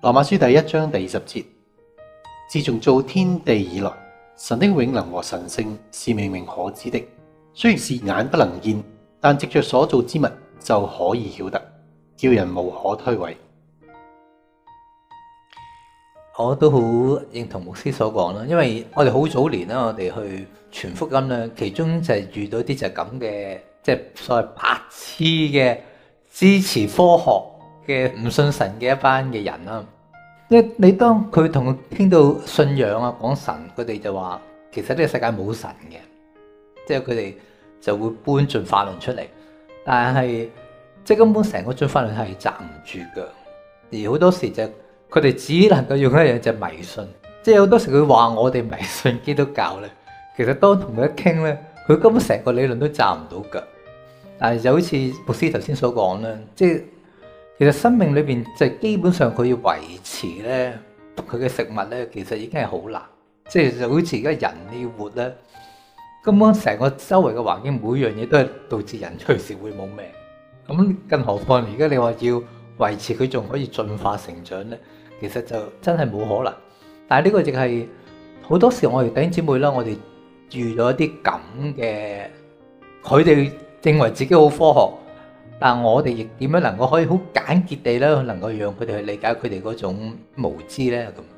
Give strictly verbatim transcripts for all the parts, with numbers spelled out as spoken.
羅馬書第一章第二十節，自從造天地以來，神的永能和神性是明明可知的，雖然是眼不能見，但藉着所造之物就可以曉得，叫人無可推諉。 我都好認同牧師所講啦，因為我哋好早年啦，我哋去傳福音啦，其中就係遇到啲就係咁嘅，即係所謂白痴嘅支持科學嘅唔信神嘅一班嘅人啦。即係你當佢同佢傾到信仰啊，講神，佢哋就話其實呢個世界冇神嘅，即係佢哋就會搬進化論出嚟，但係即係根本成個進化論係站唔住腳，而好多時就佢哋只能夠用一樣就迷信，即係好多時佢話我哋迷信基督教咧，其實當同佢一傾咧，佢根本成個理論都站唔到腳。但係就好似牧師頭先所講啦，即係其實生命裏邊就係基本上佢要維持咧佢嘅食物咧，其實已經係好難。即係就好似而家人你要活咧，根本成個周圍嘅環境每樣嘢都係導致人隨時會冇命。咁更何況而家你話要維持佢仲可以進化成長咧？其實就真係冇可能，但係呢個亦係好多時我哋弟兄姊妹啦，我哋遇到一啲咁嘅，佢哋認為自己好科學，但係我哋亦點樣能夠可以好簡潔地咧，能夠讓佢哋去理解佢哋嗰種無知咧咁。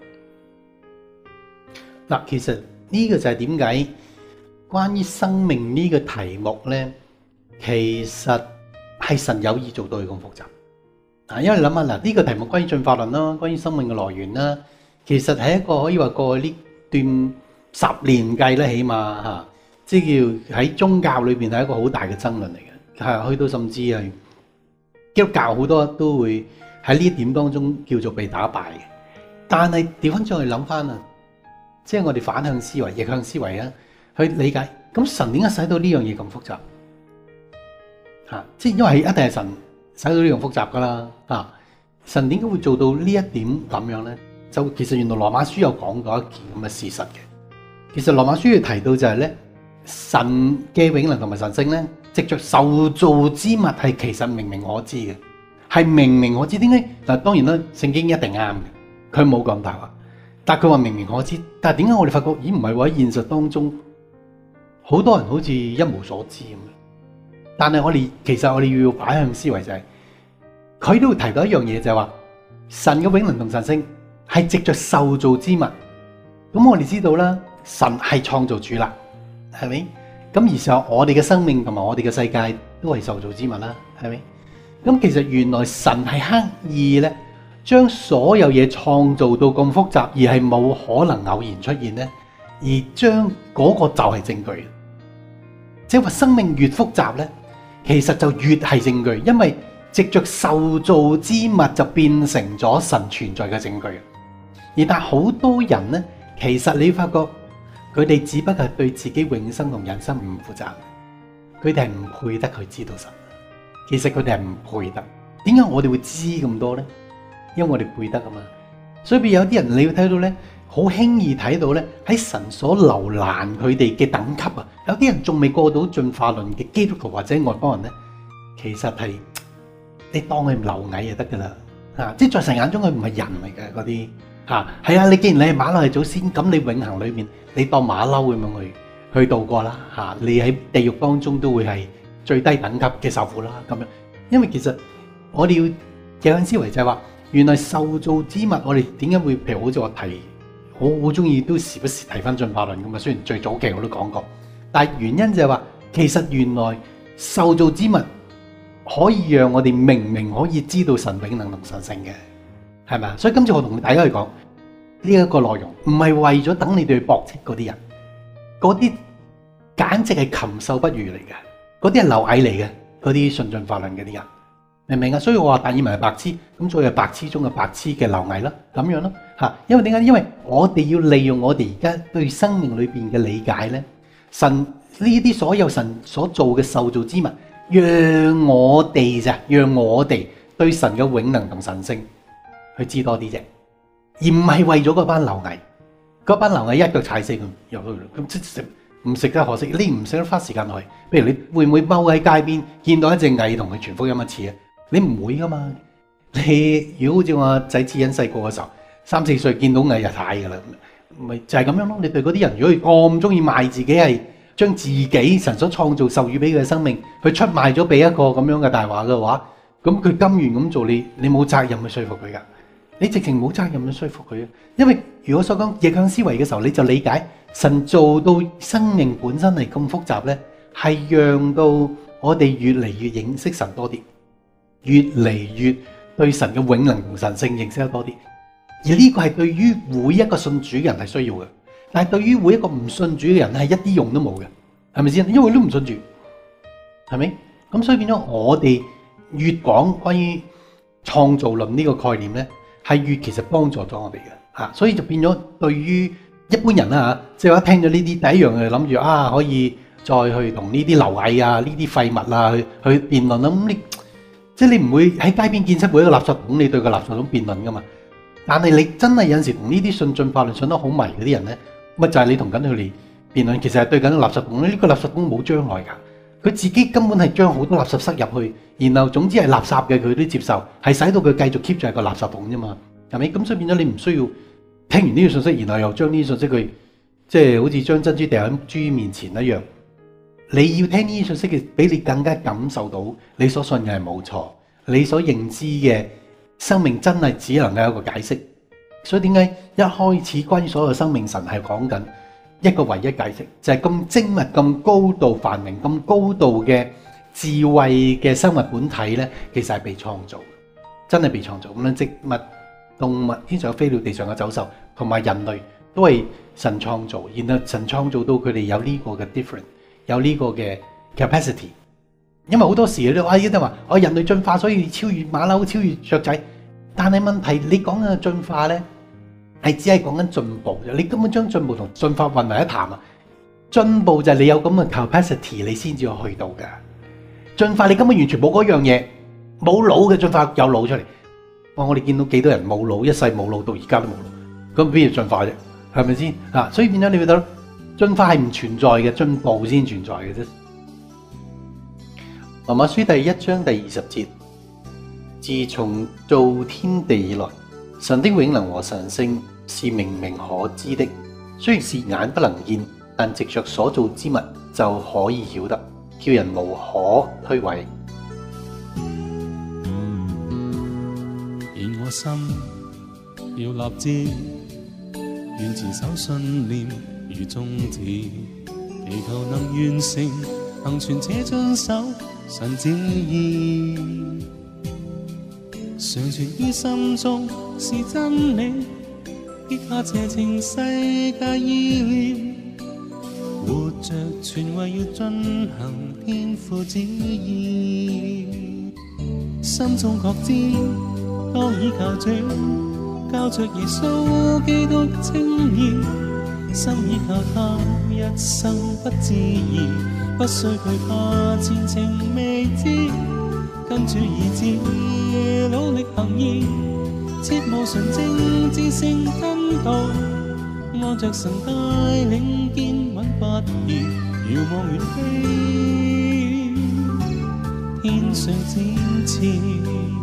嗱，其實呢個就係點解關於生命呢個題目咧，其實係神有意做到佢咁複雜。啊，因為諗下嗱，呢個題目關於進化論啦，關於生命嘅來源啦，其實係一個可以話過去呢段十年計咧，起碼嚇，即係叫喺宗教裏邊係一個好大嘅爭論嚟嘅，係去到甚至係基督教好多都會喺呢一點當中叫做被打敗嘅。但係調翻轉去諗翻啊，即係我哋反向思維、逆向思維啊，去理解咁神點解使到呢樣嘢咁複雜？嚇，即係因為一定係神使到呢樣複雜噶啦，啊！神點解會做到呢一點咁樣咧？就其實原來羅馬書有講過一件咁嘅事實嘅。其實羅馬書要提到就係咧，神嘅永能同埋神性咧，藉着受造之物係其實明明可知嘅，係明明可知。點解？嗱，當然啦，聖經一定啱嘅，佢冇講大話。但係佢話明明可知，但係點解我哋發覺咦唔係喎？喺現實當中，好多人好似一無所知咁樣。但係我哋其實我哋要擺向思維就係、是，佢都會提到一樣嘢就係話，神嘅永能同神性係藉着受造之物。咁我哋知道啦，神係創造主啦，係咪？咁而時候我哋嘅生命同埋我哋嘅世界都係受造之物啦，係咪？咁其實原來神係刻意咧，將所有嘢創造到咁複雜，而係冇可能偶然出現咧，而將嗰個就係證據。即係話生命越複雜咧，其實就越係證據，因為藉着受造之物就變成咗神存在嘅證據。而但係好多人咧，其實你發覺佢哋只不過係對自己永生同人生唔負責，佢哋係唔配得去知道神。其實佢哋係唔配得。點解我哋會知咁多咧？因為我哋配得啊嘛。所以有啲人你要睇到咧，好輕易睇到咧，喺神所留難佢哋嘅等級啊。有啲人仲未過到進化論嘅基督徒或者外邦人咧，其實係你當佢螻蟻就得噶啦，啊！即係在神眼中佢唔係人嚟嘅嗰啲，嚇係啊！你既然你係馬騮係祖先，咁你永恆裏面你當馬騮咁樣去去度過啦，嚇！你喺地獄當中都會係最低等級嘅受苦啦，咁樣。因為其實我哋要有緊思維就係話，原來受造之物我哋點解會譬如好似我提，我好中意都時不時提翻進化論咁啊。雖然最早期我都講過。但係原因就係話，其實原來受造之物可以讓我哋明明可以知道神永能同神性嘅，係咪啊？所以今次我同大家去講呢一個內容，唔係為咗等你哋去駁斥嗰啲人，嗰啲簡直係禽獸不如嚟嘅，嗰啲係螻蟻嚟嘅，嗰啲信進化論嘅啲人，明唔明啊？所以我話達爾文係白痴，咁所以係白痴中嘅白痴嘅螻蟻啦，咁樣咯嚇。因為點解？因為我哋要利用我哋而家對生命裏邊嘅理解咧。神呢啲所有神所做嘅受造之物，讓我哋咋，讓我哋對神嘅永能同神性去知多啲啫，而唔係為咗嗰班螻蟻，嗰班螻蟻一腳踩死佢入去，咁即食唔食得可惜，你唔識得花時間去。譬如你會唔會踎喺街邊見到一隻蟻同佢傳福音一次啊？你唔會噶嘛， 你如果好似我仔智恩細個嘅時候，三四歲見到藝日太㗎啦，咪就係咁樣咯。你對嗰啲人，如果佢咁中意賣自己，係將自己神所創造授予俾佢嘅生命，去出賣咗俾一個咁樣嘅大話嘅話，咁佢甘願咁做，你你冇責任去說服佢㗎。你直情冇責任去說服佢，因為如果所講逆向思維嘅時候，你就理解神做到生命本身係咁複雜呢，係讓到我哋越嚟越認識神多啲，越嚟越對神嘅永能同神性認識得多啲。而呢個係對於每一個信主嘅人係需要嘅，但係對於每一個唔信主嘅人係一啲用都冇嘅，係咪先？因為都唔信主，係咪？咁所以變咗我哋越講關於創造論呢個概念呢，係越其實幫助咗我哋嘅嚇，所以就變咗對於一般人啦嚇，即係話聽咗呢啲第一樣就諗住啊，可以再去同呢啲螻蟻啊、呢啲廢物啊去去辯論啦。咁你即係你唔會喺街邊見出每一個垃圾桶，你對個垃圾桶辯論噶嘛？但係你真係有陣時同呢啲信進化論信得好迷嗰啲人咧，咪就係你同緊佢哋辯論，其實係對緊垃圾桶咧。呢個垃圾桶冇將來㗎，佢自己根本係將好多垃圾塞入去，然後總之係垃圾嘅佢都接受，係使到佢繼續 keep 住係個垃圾桶啫嘛，係咪？咁所以變咗你唔需要聽完呢個信息，然後又將呢啲信息佢即係好似將珍珠掉喺豬面前一樣。你要聽呢啲信息嘅，俾你更加感受到你所信嘅係冇錯，你所認知嘅生命真係只能夠有一個解釋。所以點解一開始關於所有生命神係講緊一個唯一解釋，就係咁精密、咁高度繁榮、咁高度嘅智慧嘅生物本體呢，其實係被創造，真係被創造。咁樣植物、動物、天上有飛鳥、地上嘅走獸同埋人類都係神創造，然後神創造到佢哋有呢個嘅 different， 有呢個嘅 capacity。因為好多時你話一定話我人類進化，所以超越馬騮、超越雀仔。但係問題，你講嘅進化呢，係只係講緊進步啫。你根本將進步同進化混為一談啊！進步就係你有咁嘅 capacity，你先至去到㗎。進化你根本完全冇嗰樣嘢，冇腦嘅進化有腦出嚟。哇！我哋見到幾多人冇腦，一世冇腦到而家都冇腦，咁邊度進化啫？係咪先啊？所以變咗你會睇到進化係唔存在嘅，進步先存在嘅啫。羅馬書第一章第二十節。自從造天地以來，神的永能和神性是明明可知的，雖然是眼不能見，但藉着所造之物就可以曉得，叫人無可推諉。 而我心要立志，願持守信念如宗旨，祈求能完成行全且遵守神旨意。常存於心中是真理，撇下邪情世界意念，活着全為要進行天父旨意。心中確知當倚靠主，靠着耶穌基督稱義，心倚靠他一生不自疑，不需懼怕前程未知，跟主意志努力行義，切慕純正至聖真道，按着神帶領堅穩不移，遙望遠飛天上展翅。